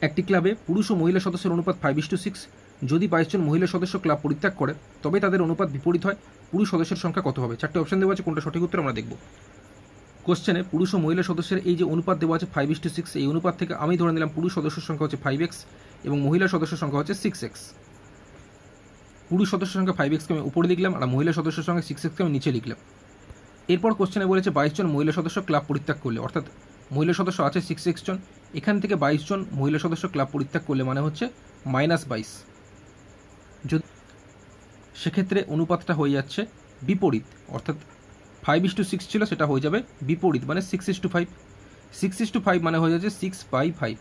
একটি ক্লাবে পুরুষ ও মহিলা সদস্যের অনুপাত 5:6। যদি 22 জন মহিলা সদস্য ক্লাব পরিত্যাগ করে তবে তাদের অনুপাত বিপরীত হয়। পুরুষ সদস্যের সংখ্যা কত হবে? 4টে অপশন দেওয়া আছে, কোনটা সঠিক উত্তর আমরা দেখব। কোশ্চেনে পুরুষ ও মহিলা সদস্যের এই যে অনুপাত দেওয়া আছে 5:6, এই অনুপাত থেকে আমি ধরে নিলাম পুরুষ সদস্যের সংখ্যা হচ্ছে 5x এবং মহিলা সদস্যের সংখ্যা হচ্ছে 6x। পুরুষ সদস্যের সংখ্যা 5x কে আমি উপরে লিখলাম আর মহিলা সদস্যের সংখ্যা 6x কে আমি নিচে লিখলাম। এরপর কোশ্চেনে বলেছে 22 জন মহিলা সদস্য ক্লাব পরিত্যাগ করলে, অর্থাৎ মহিলা সদস্য আছে 6x জন, এখান থেকে 22 জন মহিলা সদস্য ক্লাব পরিত্যাগ করলে মানে হচ্ছে -22। যদি সেক্ষেত্রে অনুপাতটা হয়ে যাচ্ছে বিপরীত, অর্থাৎ 5:6 ছিল সেটা হয়ে যাবে বিপরীত, মানে 6:5। 6:5 মানে হয়ে যাচ্ছে 6/5।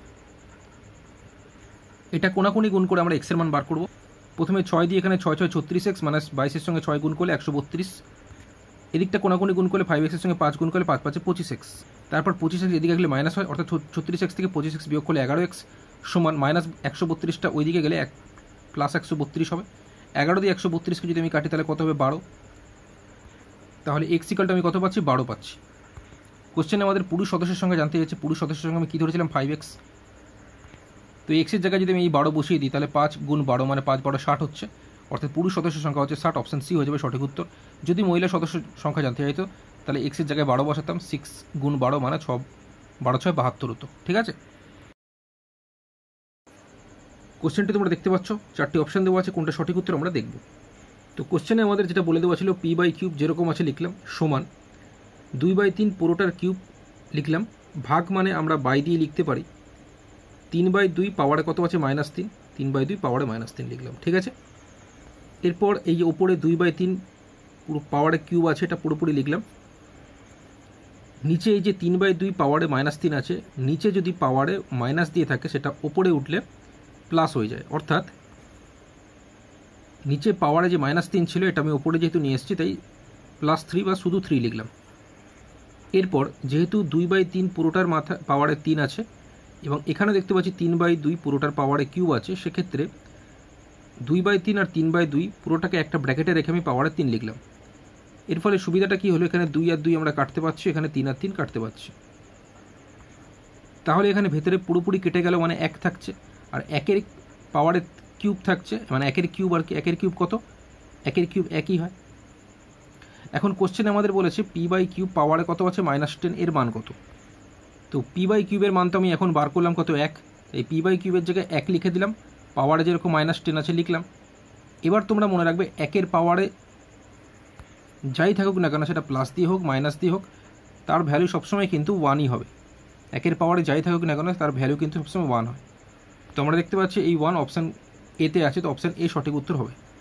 এটা কোনাকুনি গুণ করে আমরা x এর মান বার করব। প্রথমে 6 দিয়ে এখানে 6 6 36x, মানে 22 এর সঙ্গে 6 গুণ করলে 132। এদিকটা কোনাকুনি গুণ করলে 5x এর সঙ্গে 5 গুণ করলে 5 5 25x। তারপর 25x এদিকে গেলে মাইনাস হয়, অর্থাৎ 36x থেকে 25x বিয়োগ করলে 11x সমান -132টা ওইদিকে গেলে +132 হবে। 11 দিয়ে 132কে যদি আমি কাটি তাহলে কত হবে? 12। তাহলে x ইকুয়ালটা আমি কত পাচ্ছি? 12 পাচ্ছি। কোশ্চেনে আমাদের পুরুষ সদস্যের সংখ্যা জানতে চাইছে। পুরুষ সদস্যের সংখ্যা আমি কী ধরেছিলাম? 5x। তো x এর জায়গায় যদি আমি এই 12 বসিয়ে দিই তাহলে 5 গুণ 12 মানে 5 12 60 হচ্ছে, অর্থাৎ পুরুষ সদস্যের সংখ্যা হচ্ছে 60। অপশন সি হয়ে যাবে সঠিক উত্তর। যদি মহিলা সদস্যের সংখ্যা জানতে চাইতো তাহলে x এর জায়গায় 12 বসাতাম, 6 গুণ 12 মানে 6 12 6 72 হতো। ঠিক আছে, কোশ্চেনটি তোমরা দেখতে পাচ্ছ 4টি অপশন দেওয়া আছে, কোনটা সঠিক উত্তর আমরা দেখব। তো কোশ্চেনে আমাদের যেটা বলে দেওয়া ছিল p/কিউব যেরকম আছে লিখলাম, সমান 2/3 পুরোটার কিউব লিখলাম, ভাগ মানে আমরা বাই দিয়ে লিখতে পারি 3/2 পাওয়ারে কত আছে? -3, 3/2 পাওয়ারে -3 লিখলাম। ঠিক আছে, এরপর এই যে ওপরে 2/3 পুরো পাওয়ারে কিউব আছে এটা পুরোপুরি লিখলাম। নিচে এই যে 3/2 পাওয়ারে -3 আছে, নিচে যদি পাওয়ারে মাইনাস দিয়ে থাকে সেটা ওপরে উঠলে প্লাস হয়ে যায়, অর্থাৎ নিচে পাওয়ারে যে -3 ছিল এটা আমি ওপরে যেহেতু নিয়ে এসেছি তাই +3 বা শুধু 3 লিখলাম। এরপর যেহেতু 2/3 পুরোটার মাথা পাওয়ারে 3 আছে এবং এখানে দেখতে পাচ্ছি 3/2 পুরোটার পাওয়ারে কিউব আছে, সেক্ষেত্রে 2/3 আর 3/2 পুরোটাকে একটা ব্র্যাকেটে রেখে আমি পাওয়ারে 3 লিখলাম। এর ফলে সুবিধাটা কি হলো? এখানে 2 আর 2 আমরা কাটতে পারছি, এখানে 3 আর 3 কাটতে পারছি। তাহলে এখানে ভেতরে পুরোপুরি কেটে গেল, মানে 1 থাকছে, আর 1-এর পাওয়ারে কিউব থাকছে, মানে 1-এর কিউব আর কি 1-এর কিউব কত? 1-এর কিউব 1ই হয়। এখন কোশ্চেনে আমাদের বলেছে p/কিউব পাওয়ারে কত আছে? -10, এর মান কত? তো p/কিউবের মান তো আমি এখন বার করলাম কত? 1। এই p/কিউবের জায়গায় 1 লিখে দিলাম, পাওয়ারে যেরকম -10 আছে লিখলাম। এবার তোমরা মনে রাখবে 1-এর পাওয়ারে যাই থাকুক না কেন, সেটা প্লাস দিয়ে হোক মাইনাস দিয়ে হোক, তার ভ্যালু সবসময় কিন্তু 1ই হবে। 1-এর পাওয়ারে যাই থাকুক না কেন তার ভ্যালু কিন্তু সবসময় 1 হয়। তো আমরা দেখতে পাচ্ছি এই 1 অপশান এতে আছে, তো অপশান এ সঠিক উত্তর হবে।